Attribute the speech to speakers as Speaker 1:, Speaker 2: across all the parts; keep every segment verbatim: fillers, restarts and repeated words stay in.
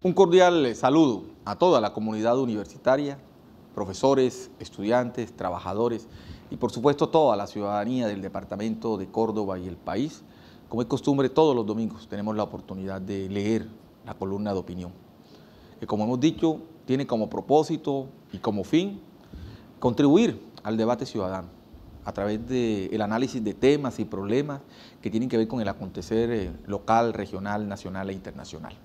Speaker 1: Un cordial saludo a toda la comunidad universitaria, profesores, estudiantes, trabajadores y por supuesto toda la ciudadanía del departamento de Córdoba y el país. Como es costumbre, todos los domingos tenemos la oportunidad de leer la columna de opinión, que como hemos dicho, tiene como propósito y como fin contribuir al debate ciudadano a través del análisis de temas y problemas que tienen que ver con el acontecer local, regional, nacional e internacional.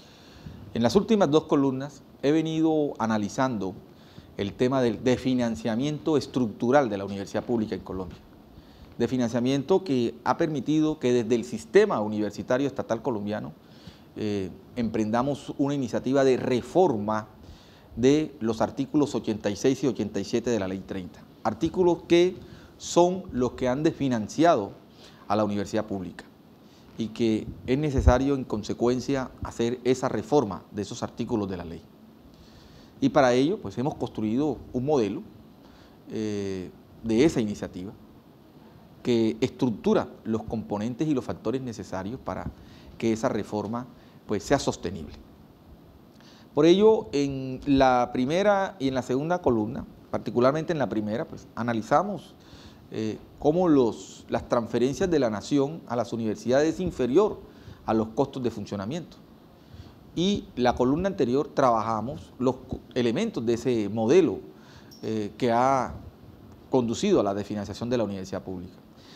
Speaker 1: En las últimas dos columnas he venido analizando el tema del desfinanciamiento estructural de la universidad pública en Colombia. Desfinanciamiento que ha permitido que desde el sistema universitario estatal colombiano eh, emprendamos una iniciativa de reforma de los artículos ochenta y seis y ochenta y siete de la Ley treinta. Artículos que son los que han desfinanciado a la universidad pública y que es necesario en consecuencia hacer esa reforma de esos artículos de la ley. Y para ello pues hemos construido un modelo eh, de esa iniciativa que estructura los componentes y los factores necesarios para que esa reforma pues sea sostenible. Por ello, en la primera y en la segunda columna, particularmente en la primera, pues analizamos Eh, cómo los, las transferencias de la nación a las universidades es inferior a los costos de funcionamiento. Y la columna anterior trabajamos los elementos de ese modelo eh, que ha conducido a la desfinanciación de la universidad pública.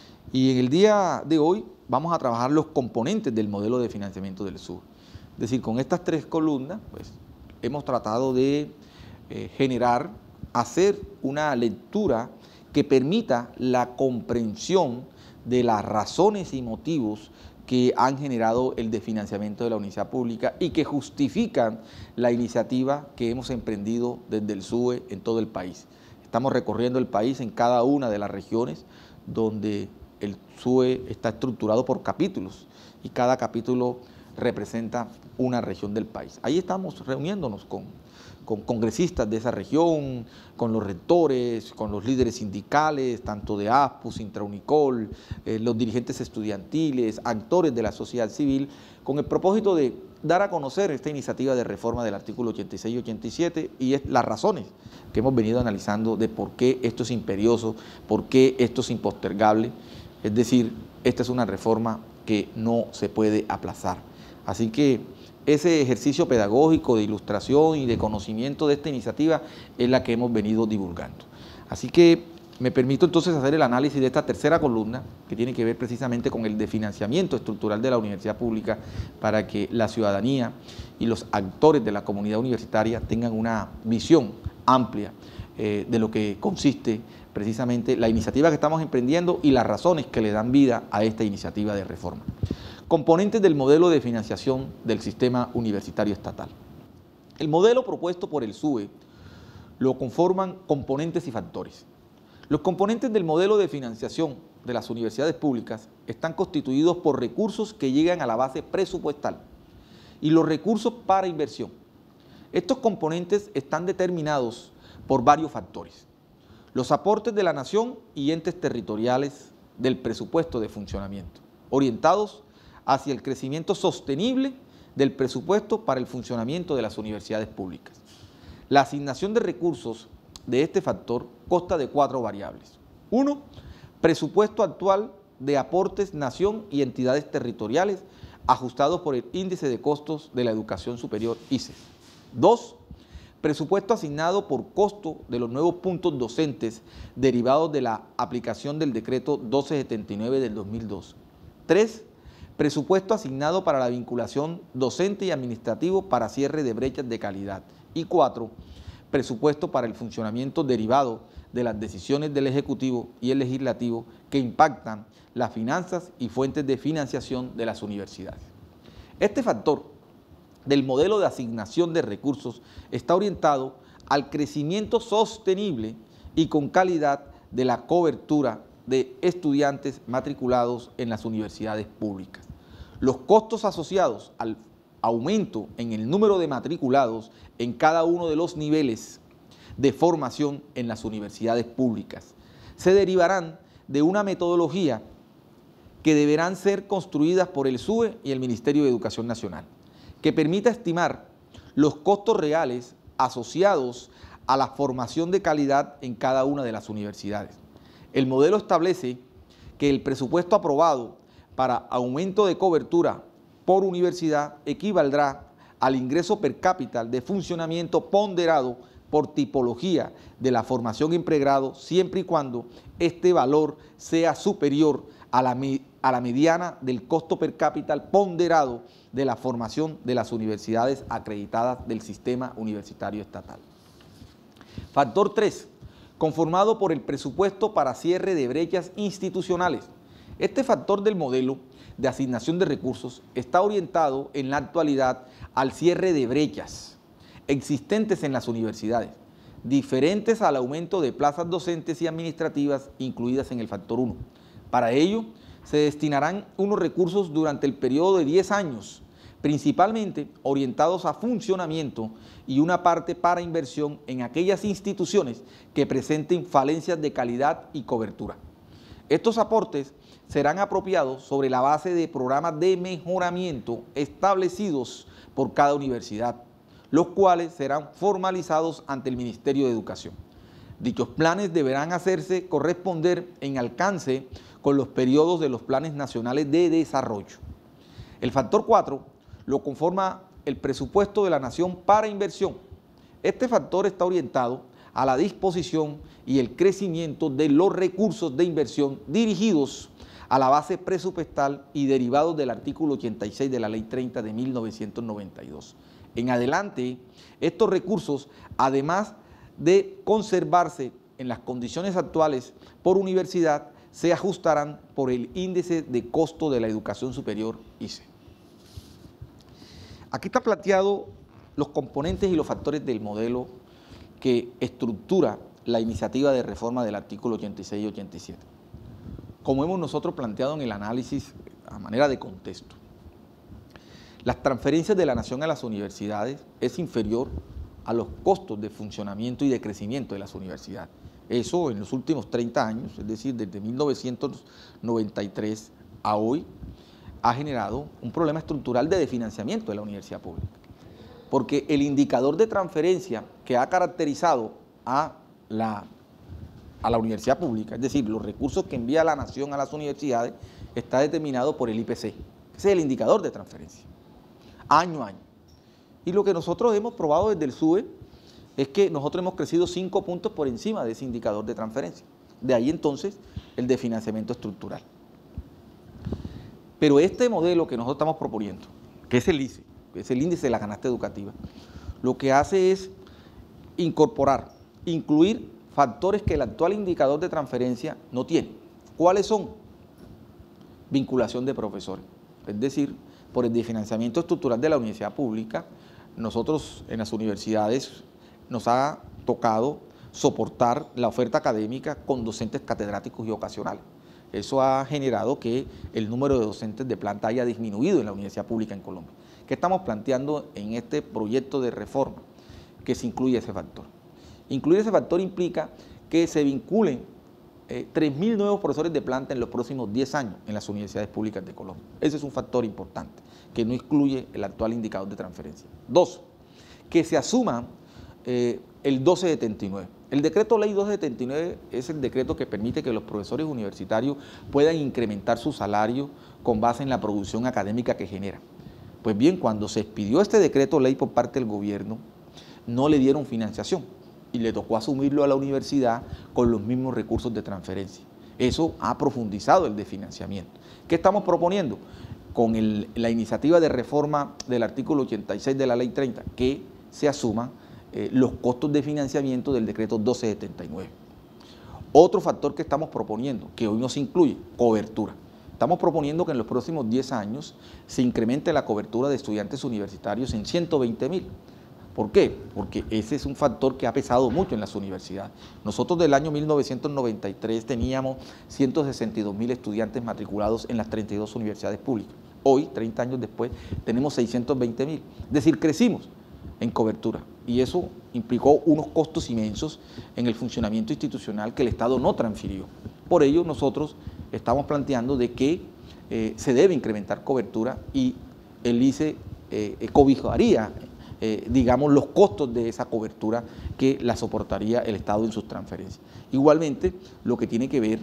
Speaker 1: Y en el día de hoy vamos a trabajar los componentes del modelo de financiamiento del S U B. Es decir, con estas tres columnas pues, hemos tratado de eh, generar, hacer una lectura que permita la comprensión de las razones y motivos que han generado el desfinanciamiento de la universidad pública y que justifican la iniciativa que hemos emprendido desde el S U B E en todo el país. Estamos recorriendo el país en cada una de las regiones donde el S U B E está estructurado por capítulos y cada capítulo representa una región del país. Ahí estamos reuniéndonos con con congresistas de esa región, con los rectores, con los líderes sindicales, tanto de ASPUS, Intraunicol, eh, los dirigentes estudiantiles, actores de la sociedad civil, con el propósito de dar a conocer esta iniciativa de reforma del artículo ochenta y seis y ochenta y siete y es las razones que hemos venido analizando de por qué esto es imperioso, por qué esto es impostergable. Es decir, esta es una reforma que no se puede aplazar. Así que ese ejercicio pedagógico de ilustración y de conocimiento de esta iniciativa es la que hemos venido divulgando. Así que me permito entonces hacer el análisis de esta tercera columna que tiene que ver precisamente con el desfinanciamiento estructural de la universidad pública para que la ciudadanía y los actores de la comunidad universitaria tengan una visión amplia eh, de lo que consiste precisamente la iniciativa que estamos emprendiendo y las razones que le dan vida a esta iniciativa de reforma. Componentes del modelo de financiación del sistema universitario estatal. El modelo propuesto por el S U B E lo conforman componentes y factores. Los componentes del modelo de financiación de las universidades públicas están constituidos por recursos que llegan a la base presupuestal y los recursos para inversión. Estos componentes están determinados por varios factores. Los aportes de la nación y entes territoriales del presupuesto de funcionamiento, orientados hacia el crecimiento sostenible del presupuesto para el funcionamiento de las universidades públicas. La asignación de recursos de este factor consta de cuatro variables. Uno, presupuesto actual de aportes nación y entidades territoriales ajustados por el índice de costos de la educación superior I C E. Dos, presupuesto asignado por costo de los nuevos puntos docentes derivados de la aplicación del decreto doce setenta y nueve del dos mil dos. Tres, presupuesto asignado para la vinculación docente y administrativo para cierre de brechas de calidad. Y cuatro, presupuesto para el funcionamiento derivado de las decisiones del Ejecutivo y el Legislativo que impactan las finanzas y fuentes de financiación de las universidades. Este factor del modelo de asignación de recursos está orientado al crecimiento sostenible y con calidad de la cobertura de estudiantes matriculados en las universidades públicas. Los costos asociados al aumento en el número de matriculados en cada uno de los niveles de formación en las universidades públicas se derivarán de una metodología que deberán ser construidas por el S U B E y el Ministerio de Educación Nacional, que permita estimar los costos reales asociados a la formación de calidad en cada una de las universidades. El modelo establece que el presupuesto aprobado para aumento de cobertura por universidad equivaldrá al ingreso per cápita de funcionamiento ponderado por tipología de la formación en pregrado, siempre y cuando este valor sea superior a la, a la mediana del costo per cápita ponderado de la formación de las universidades acreditadas del sistema universitario estatal. Factor tres, conformado por el presupuesto para cierre de brechas institucionales. Este factor del modelo de asignación de recursos está orientado en la actualidad al cierre de brechas existentes en las universidades, diferentes al aumento de plazas docentes y administrativas incluidas en el factor uno. Para ello, se destinarán unos recursos durante el periodo de diez años, principalmente orientados a funcionamiento y una parte para inversión en aquellas instituciones que presenten falencias de calidad y cobertura. Estos aportes serán apropiados sobre la base de programas de mejoramiento establecidos por cada universidad, los cuales serán formalizados ante el Ministerio de Educación. Dichos planes deberán hacerse corresponder en alcance con los periodos de los planes nacionales de desarrollo. El factor cuatro lo conforma el presupuesto de la Nación para inversión. Este factor está orientado a la disposición y el crecimiento de los recursos de inversión dirigidos a la base presupuestal y derivados del artículo ochenta y seis de la Ley treinta de mil novecientos noventa y dos. En adelante, estos recursos, además de conservarse en las condiciones actuales por universidad, se ajustarán por el índice de costo de la educación superior, I C E. Aquí está planteado los componentes y los factores del modelo que estructura la iniciativa de reforma del artículo ochenta y seis y ochenta y siete. Como hemos nosotros planteado en el análisis a manera de contexto, las transferencias de la Nación a las universidades es inferior a los costos de funcionamiento y de crecimiento de las universidades. Eso en los últimos treinta años, es decir, desde mil novecientos noventa y tres a hoy, ha generado un problema estructural de desfinanciamiento de la universidad pública. Porque el indicador de transferencia que ha caracterizado a la, a la universidad pública, es decir, los recursos que envía la Nación a las universidades, está determinado por el I P C. Ese es el indicador de transferencia, año a año. Y lo que nosotros hemos probado desde el S U E es que nosotros hemos crecido cinco puntos por encima de ese indicador de transferencia. De ahí entonces el de financiamiento estructural. Pero este modelo que nosotros estamos proponiendo, que es el I C E, que es el índice de la canasta educativa, lo que hace es incorporar, incluir factores que el actual indicador de transferencia no tiene. ¿Cuáles son? Vinculación de profesores, es decir, por el desfinanciamiento estructural de la universidad pública, nosotros en las universidades nos ha tocado soportar la oferta académica con docentes catedráticos y ocasionales. Eso ha generado que el número de docentes de planta haya disminuido en la universidad pública en Colombia. ¿Qué estamos planteando en este proyecto de reforma? Que se incluya ese factor. Incluir ese factor implica que se vinculen eh, tres mil nuevos profesores de planta en los próximos diez años en las universidades públicas de Colombia. Ese es un factor importante, que no excluye el actual indicador de transferencia. Dos, que se asuma eh, el doce setenta y nueve. El decreto ley doce setenta y nueve es el decreto que permite que los profesores universitarios puedan incrementar su salario con base en la producción académica que generan. Pues bien, cuando se expidió este decreto ley por parte del gobierno, no le dieron financiación y le tocó asumirlo a la universidad con los mismos recursos de transferencia. Eso ha profundizado el desfinanciamiento. ¿Qué estamos proponiendo? Con el, la iniciativa de reforma del artículo ochenta y seis de la ley treinta, que se asuman eh, los costos de financiamiento del decreto doce setenta y nueve. Otro factor que estamos proponiendo, que hoy no se incluye, cobertura. Estamos proponiendo que en los próximos diez años se incremente la cobertura de estudiantes universitarios en ciento veinte mil. ¿Por qué? Porque ese es un factor que ha pesado mucho en las universidades. Nosotros del año mil novecientos noventa y tres teníamos ciento sesenta y dos mil estudiantes matriculados en las treinta y dos universidades públicas. Hoy, treinta años después, tenemos seiscientos veinte mil. Es decir, crecimos en cobertura y eso implicó unos costos inmensos en el funcionamiento institucional que el Estado no transfirió. Por ello, nosotros estamos planteando de que eh, se debe incrementar cobertura y el I C E eh, cobijaría eh, digamos, los costos de esa cobertura que la soportaría el Estado en sus transferencias. Igualmente, lo que tiene que ver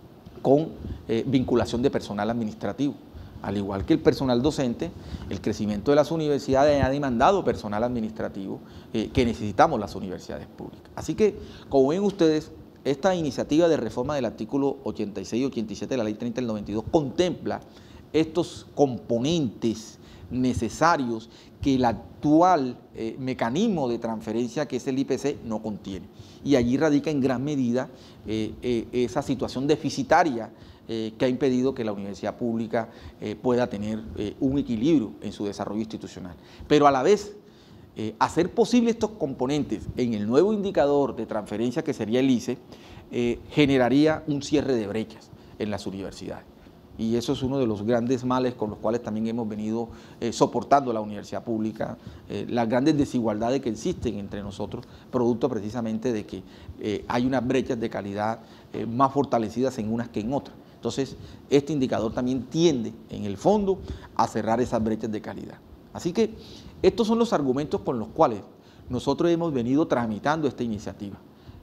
Speaker 1: con eh, vinculación de personal administrativo. Al igual que el personal docente, el crecimiento de las universidades ha demandado personal administrativo eh, que necesitamos las universidades públicas. Así que, como ven ustedes, esta iniciativa de reforma del artículo ochenta y seis y ochenta y siete de la Ley treinta del noventa y dos contempla estos componentes necesarios que el actual eh, mecanismo de transferencia, que es el I P C, no contiene. Y allí radica en gran medida eh, eh, esa situación deficitaria eh, que ha impedido que la universidad pública eh, pueda tener eh, un equilibrio en su desarrollo institucional. Pero a la vez, eh, hacer posible estos componentes en el nuevo indicador de transferencia que sería el I C E, eh, generaría un cierre de brechas en las universidades. Y eso es uno de los grandes males con los cuales también hemos venido eh, soportando la universidad pública, eh, las grandes desigualdades que existen entre nosotros, producto precisamente de que eh, hay unas brechas de calidad eh, más fortalecidas en unas que en otras. Entonces, este indicador también tiende, en el fondo, a cerrar esas brechas de calidad. Así que estos son los argumentos con los cuales nosotros hemos venido tramitando esta iniciativa.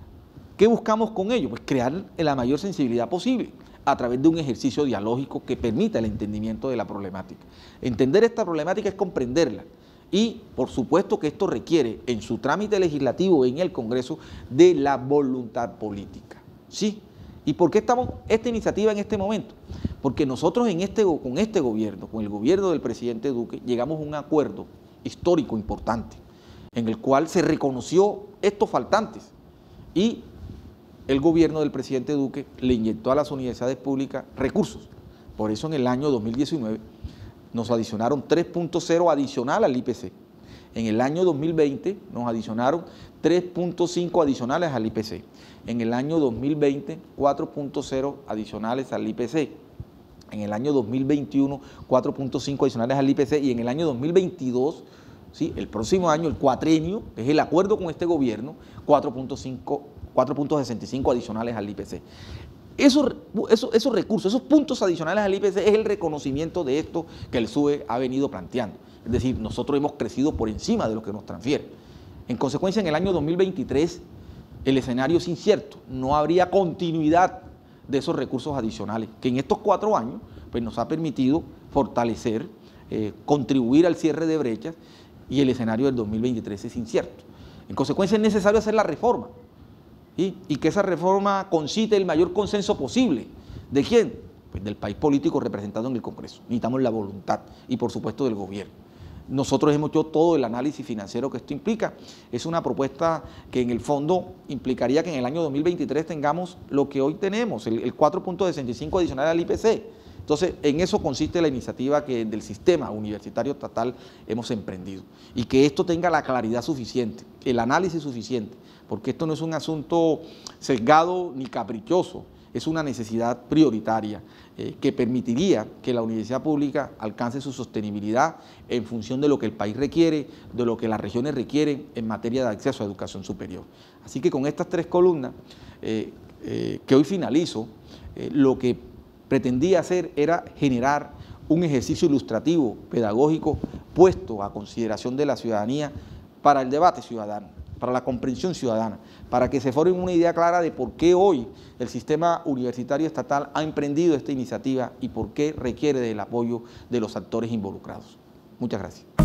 Speaker 1: ¿Qué buscamos con ello? Pues crear la mayor sensibilidad posible a través de un ejercicio dialógico que permita el entendimiento de la problemática. Entender esta problemática es comprenderla y, por supuesto, que esto requiere en su trámite legislativo en el Congreso de la voluntad política. ¿Sí? ¿Y por qué estamos esta iniciativa en este momento? Porque nosotros en este, con este gobierno, con el gobierno del presidente Duque, llegamos a un acuerdo histórico importante en el cual se reconoció estos faltantes y el gobierno del presidente Duque le inyectó a las universidades públicas recursos. Por eso en el año dos mil diecinueve nos adicionaron tres punto cero adicional al I P C. En el año dos mil veinte nos adicionaron tres punto cinco adicionales al I P C. En el año dos mil veinte, cuatro punto cero adicionales al I P C. En el año dos mil veintiuno, cuatro punto cinco adicionales al I P C. Y en el año dos mil veintidós, ¿sí?, el próximo año, el cuatrienio, que es el acuerdo con este gobierno, cuatro punto sesenta y cinco adicionales al I P C. Esos, esos, esos recursos, esos puntos adicionales al I P C es el reconocimiento de esto que el S U E ha venido planteando. Es decir, nosotros hemos crecido por encima de lo que nos transfiere. En consecuencia, en el año dos mil veintitrés el escenario es incierto, no habría continuidad de esos recursos adicionales, que en estos cuatro años pues, nos ha permitido fortalecer, eh, contribuir al cierre de brechas, y el escenario del dos mil veintitrés es incierto. En consecuencia, es necesario hacer la reforma, ¿sí?, y que esa reforma concite el mayor consenso posible. ¿De quién? Pues del país político representado en el Congreso. Necesitamos la voluntad y, por supuesto, del gobierno. Nosotros hemos hecho todo el análisis financiero que esto implica. Es una propuesta que en el fondo implicaría que en el año dos mil veintitrés tengamos lo que hoy tenemos, el, el cuatro punto sesenta y cinco adicional al I P C. Entonces, en eso consiste la iniciativa que del sistema universitario estatal hemos emprendido. Y que esto tenga la claridad suficiente, el análisis suficiente, porque esto no es un asunto sesgado ni caprichoso, es una necesidad prioritaria eh, que permitiría que la universidad pública alcance su sostenibilidad en función de lo que el país requiere, de lo que las regiones requieren en materia de acceso a educación superior. Así que con estas tres columnas eh, eh, que hoy finalizo, eh, lo que pretendía hacer era generar un ejercicio ilustrativo, pedagógico, puesto a consideración de la ciudadanía para el debate ciudadano, para la comprensión ciudadana, para que se forme una idea clara de por qué hoy el sistema universitario estatal ha emprendido esta iniciativa y por qué requiere del apoyo de los actores involucrados. Muchas gracias.